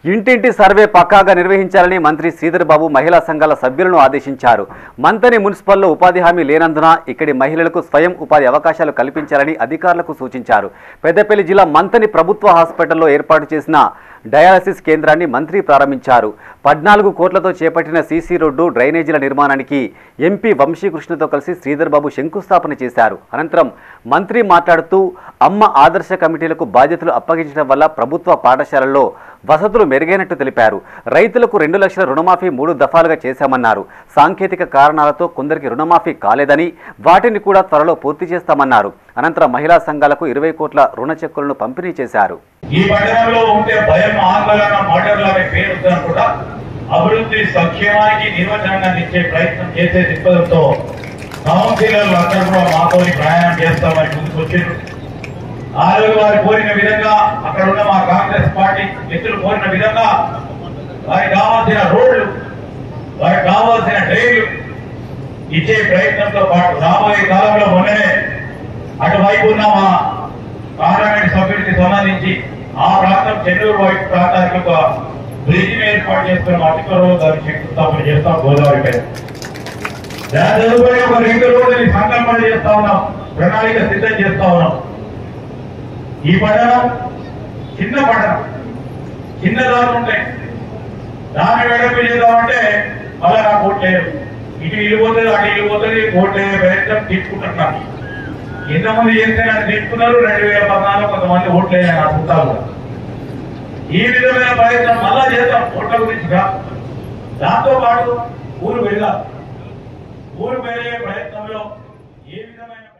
ఇంటింటి సర్వే పక్కాగా నిర్వహించాలని మంత్రి శ్రీధర్ బాబు మహిళా సంఘాల సభ్యులను ఆదేశించారు. మంతని మున్సిపల్లో ఉపాధి హామీ లేనందున ఇక్కడి మహిళలకు స్వయం ఉపాధి అవకాశాలు కల్పించాలని అధికారులకు సూచించారు. పెద్దపల్లి జిల్లా మంతని ప్రభుత్వ హాస్పిటల్లో ఏర్పాటు చేసిన డయాలసిస్ కేంద్రాన్ని మంత్రి ప్రారంభించారు. 14 కోట్లతో చేపట్టిన సీసీ రోడ్డు డ్రైనేజీల నిర్మాణానికి ఎంపీ వంశీకృష్ణతో కలిసి శ్రీధర్ బాబు శంకుస్థాపన చేశారు. అనంతరం మంత్రి మాట్లాడుతూ అమ్మ ఆదర్శ కమిటీలకు బాధ్యతలు అప్పగించడం వల్ల ప్రభుత్వ పాఠశాలల్లో వసతులు మెరుగైనట్టు తెలిపారు. రైతులకు 2 లక్షల రుణమాఫీ 3 దఫాలుగా చేశామన్నారు. సాంకేతిక కారణాలతో కొందరికి రుణమాఫీ కాలేదని వాటిని కూడా త్వరలో పూర్తి చేస్తామన్నారు. అనంతరం మహిళా సంఘాలకు 20 కోట్ల రుణ చెక్కులను పంపిణీ చేశారు. ఈ పట్టణంలో ఉండే భయం ఆందోళన మోటార్లనే పేరుతో కూడా అభివృద్ధి సంక్షేమానికి నిర్వచనాన్ని ఇచ్చే ప్రయత్నం చేసే దృక్పథంతో కౌన్సిలర్లు అందరూ కూడా మాతో ప్రయాణం చేస్తామని ముందుకొచ్చారు. ఆ రోజు వారు కోరిన విధంగా అక్కడ ఉన్న మా కాంగ్రెస్ పార్టీ మిత్రులు కోరిన విధంగా వారికి కావాల్సిన రోడ్లు, వారికి కావాల్సిన డ్రైన్లు ఇచ్చే ప్రయత్నంతో పాటు రాబోయే కాలంలో మొన్ననే అటువైపు ఉన్న మా పార్లమెంట్ సభ్యుడికి సంబంధించి ఆ ప్రాంతం చెన్నూరు వైపు ప్రాంతానికి ఒక బ్రిడ్జ్ ఏర్పాటు చేసుకున్న అధికారులు దాన్ని శంకుస్థాపన చేస్తాం. గోదావరి పైన దాని తదుపరి ఒక 2 రోజులు సంకల్పన చేస్తా ఉన్నాం, ప్రణాళిక సిద్ధం చేస్తా ఉన్నాం. ఈ పట్టణం చిన్న పట్టణం, చిన్న దారులు ఉంటాయి. దాన్ని వెడల్పు చేద్దామంటే మళ్ళా నాకు ఓట్లేదు, ఇటు వెళ్ళిపోతుంది అటు వెళ్ళిపోతుంది, ఓట్లే ప్రయత్నం తీసుకుంటున్నాను. ఎంతమంది చేస్తే నన్ను తీసుకున్నారు. 2014 కొంతమంది ఓట్లేదు అని అనుకుంటారు. ఈ విధమైన ప్రయత్నం మళ్ళా చేద్దాం. ఓట్ల గురించి దాంతో పాటు ఊరు వెళ్ళాలి. ఊరు వెళ్ళే ప్రయత్నంలో ఏ విధమైన